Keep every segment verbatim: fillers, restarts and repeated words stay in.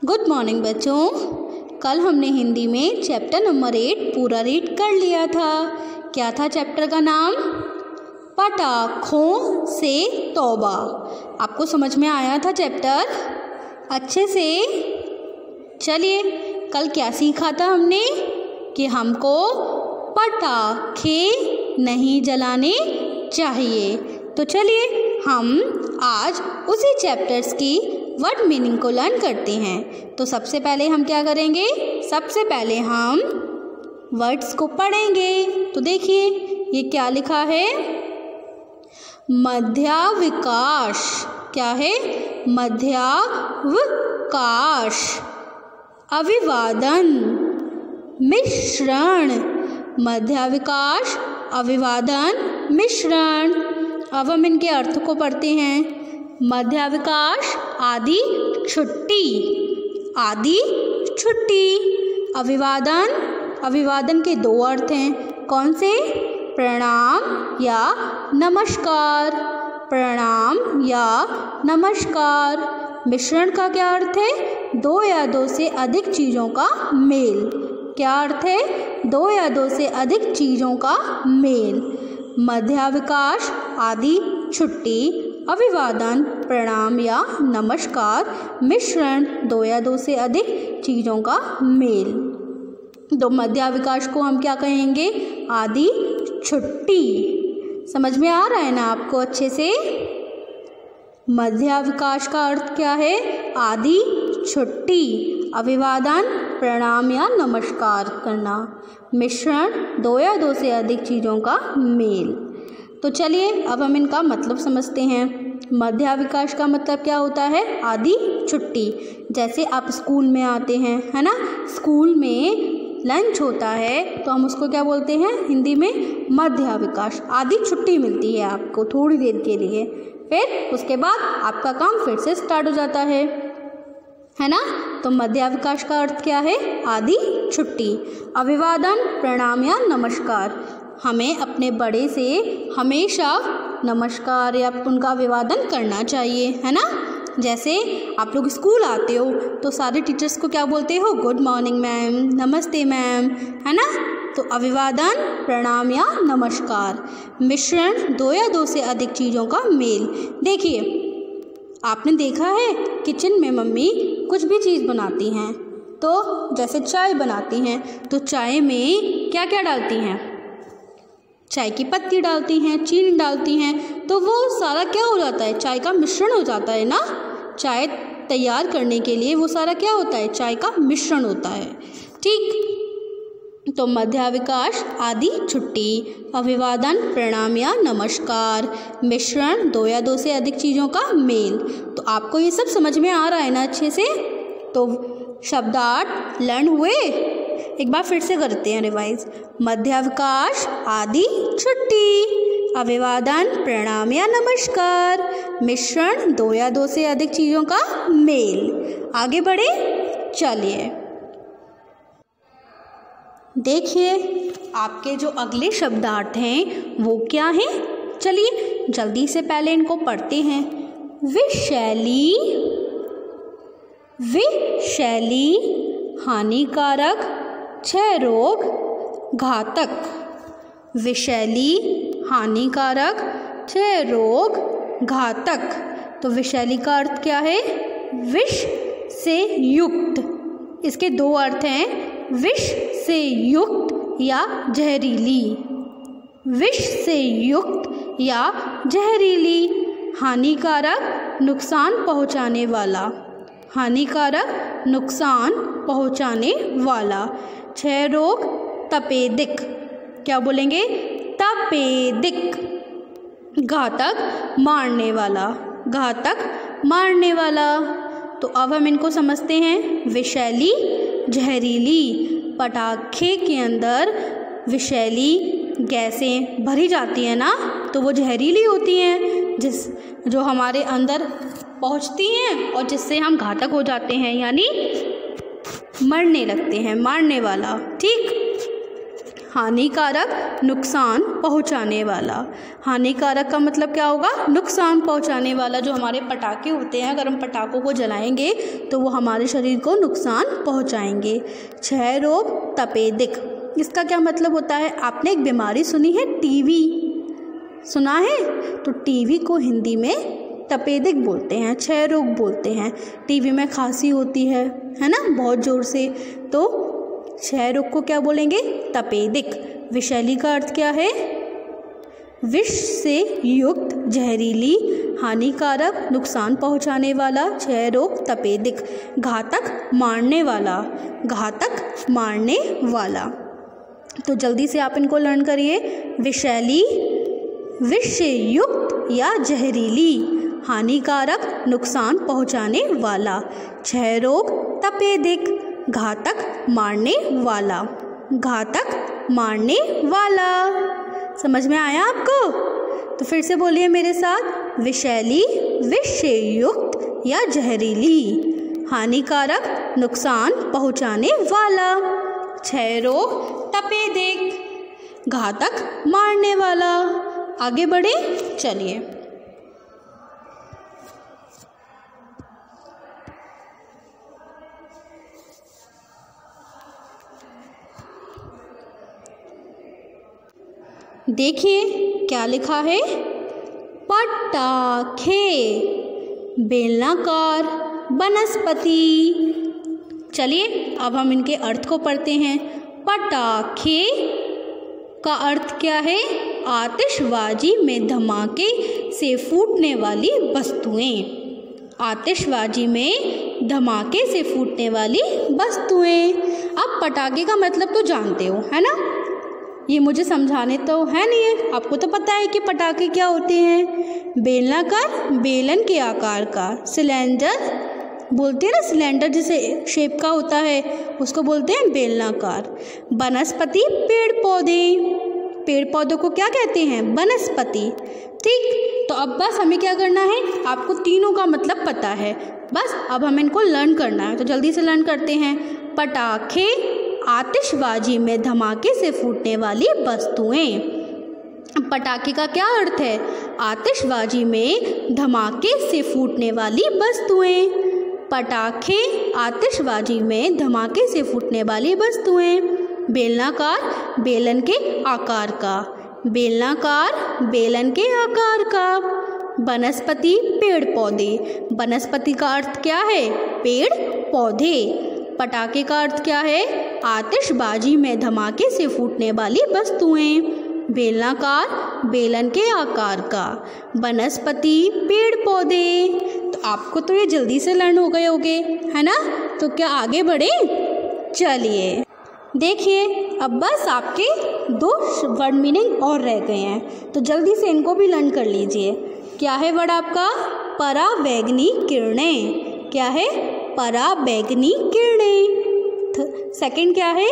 Good morning बच्चों। कल हमने हिंदी में चैप्टर नंबर एट पूरा रीड कर लिया था। क्या था चैप्टर का नाम? पटाखों से तौबा। आपको समझ में आया था चैप्टर अच्छे से? चलिए, कल क्या सीखा था हमने कि हमको पटाखे नहीं जलाने चाहिए। तो चलिए हम आज उसी चैप्टर्स की वर्ड मीनिंग को लर्न करते हैं। तो सबसे पहले हम क्या करेंगे? सबसे पहले हम वर्ड्स को पढ़ेंगे। तो देखिए ये क्या लिखा है? मध्यावकाश। क्या है? मध्यावकाश। अभिवादन, मिश्रण। मध्यावकाश, अभिवादन, मिश्रण। अब हम इनके अर्थ को पढ़ते हैं। मध्यावकाश आदि छुट्टी, आदि छुट्टी। अभिवादन, अभिवादन के दो अर्थ हैं। कौन से? प्रणाम या नमस्कार, प्रणाम या नमस्कार। मिश्रण का क्या अर्थ है? दो या दो से अधिक चीज़ों का मेल। क्या अर्थ है? दो या दो से अधिक चीज़ों का मेल। मध्यावकाश आदि छुट्टी, अभिवादन, प्रणाम या नमस्कार। मिश्रण दो या दो से अधिक चीज़ों का मेल। तो मध्यावकाश को हम क्या कहेंगे? आदि छुट्टी। समझ में आ रहा है ना आपको अच्छे से? मध्यावकाश का अर्थ क्या है? आदि छुट्टी, अभिवादन, प्रणाम या नमस्कार करना। मिश्रण दो या दो से अधिक चीज़ों का मेल। तो चलिए अब हम इनका मतलब समझते हैं। मध्यावकाश का मतलब क्या होता है? आदि छुट्टी। जैसे आप स्कूल में आते हैं, है ना, स्कूल में लंच होता है तो हम उसको क्या बोलते हैं हिंदी में? मध्यावकाश। आदि छुट्टी मिलती है आपको थोड़ी देर के लिए, फिर उसके बाद आपका काम फिर से स्टार्ट हो जाता है, है ना। तो मध्यावकाश का अर्थ क्या है? आदि छुट्टी। अभिवादन, प्रणाम या नमस्कार। हमें अपने बड़े से हमेशा नमस्कार या उनका अभिवादन करना चाहिए, है ना। जैसे आप लोग स्कूल आते हो तो सारे टीचर्स को क्या बोलते हो? गुड मॉर्निंग मैम, नमस्ते मैम, है ना। तो अभिवादन, प्रणाम या नमस्कार। मिश्रण दो या दो से अधिक चीज़ों का मेल। देखिए आपने देखा है किचन में मम्मी कुछ भी चीज़ बनाती हैं, तो जैसे चाय बनाती हैं तो चाय में क्या क्या डालती हैं? चाय की पत्ती डालती हैं, चीनी डालती हैं, तो वो सारा क्या हो जाता है? चाय का मिश्रण हो जाता है ना। चाय तैयार करने के लिए वो सारा क्या होता है? चाय का मिश्रण होता है। ठीक। तो मध्यावकाश आदि छुट्टी, अभिवादन, प्रणाम या नमस्कार। मिश्रण दो या दो से अधिक चीज़ों का मेल। तो आपको ये सब समझ में आ रहा है ना अच्छे से? तो शब्दार्थ लर्न हुए? एक बार फिर से करते हैं रिवाइज। मध्यावकाश आदि छुट्टी, अभिवादन, प्रणाम या नमस्कार। मिश्रण दो या दो से अधिक चीज़ों का मेल। आगे बढ़े, चलिए देखिए आपके जो अगले शब्दार्थ हैं वो क्या हैं। चलिए जल्दी से पहले इनको पढ़ते हैं। विषैली, विषैली, हानिकारक, क्षय रोग, घातक। विषैली, हानिकारक, क्षय रोग, घातक। तो विषैली का अर्थ क्या है? विष से युक्त। इसके दो अर्थ हैं, विष से युक्त या जहरीली। विष से युक्त या जहरीली। हानिकारक, नुकसान पहुंचाने वाला। हानिकारक, नुकसान पहुंचाने वाला। क्षय रोग, तपेदिक। क्या बोलेंगे? तपेदिक। घातक, मारने वाला। घातक, मारने वाला। तो अब हम इनको समझते हैं। विषैली, जहरीली। पटाखे के अंदर विषैली गैसें भरी जाती हैं ना, तो वो जहरीली होती हैं, जिस जो हमारे अंदर पहुंचती हैं और जिससे हम घातक हो जाते हैं, यानी मरने लगते हैं, मारने वाला। ठीक। हानिकारक, नुकसान पहुंचाने वाला। हानिकारक का मतलब क्या होगा? नुकसान पहुंचाने वाला। जो हमारे पटाखे होते हैं, अगर हम पटाखों को जलाएंगे तो वो हमारे शरीर को नुकसान पहुंचाएंगे। क्षय रोग, तपेदिक, इसका क्या मतलब होता है? आपने एक बीमारी सुनी है, टीवी सुना है? तो टीवी को हिंदी में तपेदिक बोलते हैं, क्षय रोग बोलते हैं। टीवी में खांसी होती है है ना, बहुत ज़ोर से, तो क्षय रोग को क्या बोलेंगे? तपेदिक। विषैली का अर्थ क्या है? विष से युक्त, जहरीली, हानिकारक, नुकसान पहुंचाने वाला। क्षय रोग, तपेदिक। घातक, मारने वाला, घातक, मारने वाला। तो जल्दी से आप इनको लर्न करिए। विषैली, विष से युक्त या जहरीली, हानिकारक, नुकसान पहुंचाने वाला। क्षय रोग, तपेदिक, घातक, मारने वाला, घातक, मारने वाला। समझ में आया आपको? तो फिर से बोलिए मेरे साथ। विषैली, विष से युक्त या जहरीली, हानिकारक, नुकसान पहुंचाने वाला। क्षय रोग, तपेदिक, घातक, मारने वाला। आगे बढ़े, चलिए। देखिए क्या लिखा है? पटाखे, बेलनाकार, वनस्पति। चलिए अब हम इनके अर्थ को पढ़ते हैं। पटाखे का अर्थ क्या है? आतिशबाजी में धमाके से फूटने वाली वस्तुएं। आतिशबाजी में धमाके से फूटने वाली वस्तुएं। अब पटाखे का मतलब तो जानते हो, है ना? ये मुझे समझाने तो है नहीं है, आपको तो पता है कि पटाखे क्या होते हैं। बेलनाकार, बेलन के आकार का। सिलेंडर बोलते हैं ना, सिलेंडर जिसे शेप का होता है उसको बोलते हैं बेलनाकार। वनस्पति, पेड़ पौधे। पेड़ पौधों को क्या कहते हैं? वनस्पति। ठीक, तो अब बस हमें क्या करना है? आपको तीनों का मतलब पता है, बस अब हमें इनको लर्न करना है। तो जल्दी से लर्न करते हैं। पटाखे, आतिशबाजी में धमाके से फूटने वाली वस्तुएं। पटाखे का क्या अर्थ है? आतिशबाजी में धमाके से फूटने वाली वस्तुएं। पटाखे, आतिशबाजी में धमाके से फूटने वाली वस्तुएं। बेलनाकार, बेलन के आकार का। बेलनाकार, बेलन के आकार का। वनस्पति, पेड़ पौधे। वनस्पति का अर्थ क्या है? पेड़ पौधे। पटाखे का अर्थ क्या है? आतिशबाजी में धमाके से फूटने वाली वस्तुएं। बेलनाकार, बेलन के आकार का। वनस्पति, पेड़ पौधे। तो आपको तो ये जल्दी से लर्न हो गए होंगे, है ना? तो क्या आगे बढ़े? चलिए देखिए, अब बस आपके दो वर्ड मीनिंग और रह गए हैं, तो जल्दी से इनको भी लर्न कर लीजिए। क्या है वर्ड आपका? परावैंगनी किरणें। क्या है? परावैंगनी किरणें। सेकंड क्या है?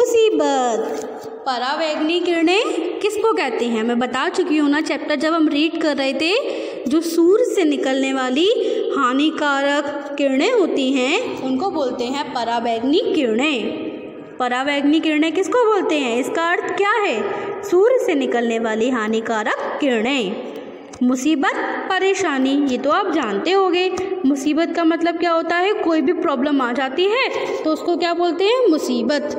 मुसीबत। परावैंगनी किरणें किसको कहते हैं? मैं बता चुकी हूँ ना चैप्टर जब हम रीड कर रहे थे। जो सूर्य से निकलने वाली हानिकारक किरणें होती हैं उनको बोलते हैं परावैंगनी किरणें। परावैंगनी किरणें किसको बोलते हैं? इसका अर्थ क्या है? सूर्य से निकलने वाली हानिकारक किरणें। मुसीबत, परेशानी, ये तो आप जानते होंगे। मुसीबत का मतलब क्या होता है? कोई भी प्रॉब्लम आ जाती है तो उसको क्या बोलते हैं? मुसीबत।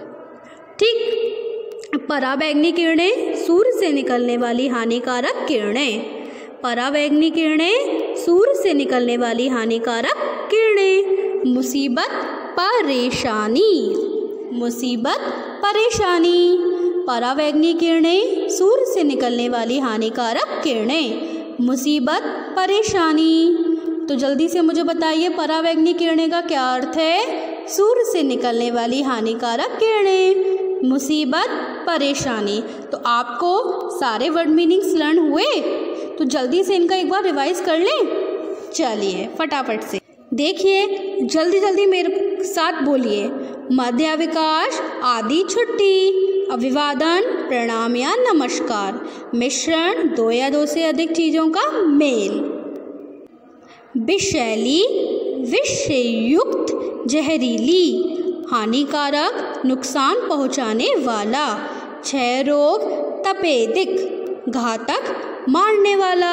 ठीक, परावैंगनी किरणें, सूर्य से निकलने वाली हानिकारक किरणें। परावैंगनी किरणें, सूर्य से निकलने वाली हानिकारक किरणें। मुसीबत, परेशानी। मुसीबत, परेशानी। परावैंगनी किरणें, सूर्य से निकलने वाली हानिकारक किरणें। मुसीबत, परेशानी। तो जल्दी से मुझे बताइए परावैंगनी किरणें का क्या अर्थ है? सूर्य से निकलने वाली हानिकारक किरणें, मुसीबत, परेशानी। तो आपको सारे वर्ड मीनिंग्स लर्न हुए? तो जल्दी से इनका एक बार रिवाइज कर लें। चलिए फटाफट से देखिए, जल्दी जल्दी मेरे साथ बोलिए। मध्यावकाश, आदि, छुट्टी, अभिवादन, प्रणाम या नमस्कार, मिश्रण, दो या दो से अधिक चीज़ों का मेल। विषैली, विष से युक्त, जहरीली, हानिकारक, नुकसान पहुंचाने वाला। क्षय रोग, तपेदिक, घातक, मारने वाला।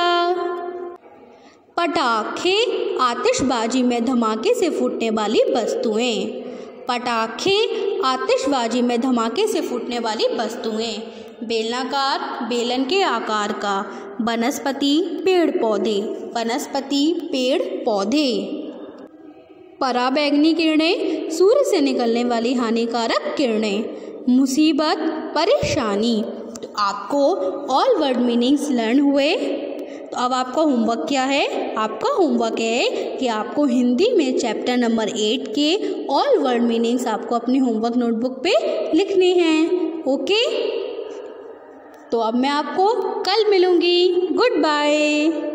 पटाखे, आतिशबाजी में धमाके से फूटने वाली वस्तुएं। पटाखे, आतिशबाजी में धमाके से फूटने वाली वस्तुएं। बेलनाकार, बेलन के आकार का। वनस्पति, पेड़ पौधे। वनस्पति, पेड़ पौधे। पराबैंगनी किरणें, सूर्य से निकलने वाली हानिकारक किरणें। मुसीबत, परेशानी। तो आपको ऑल वर्ड मीनिंग्स लर्न हुए। तो अब आपका होमवर्क क्या है? आपका होमवर्क है कि आपको हिंदी में चैप्टर नंबर एट के ऑल वर्ड मीनिंग्स आपको अपनी होमवर्क नोटबुक पे लिखने हैं। ओके, तो अब मैं आपको कल मिलूँगी। Good bye.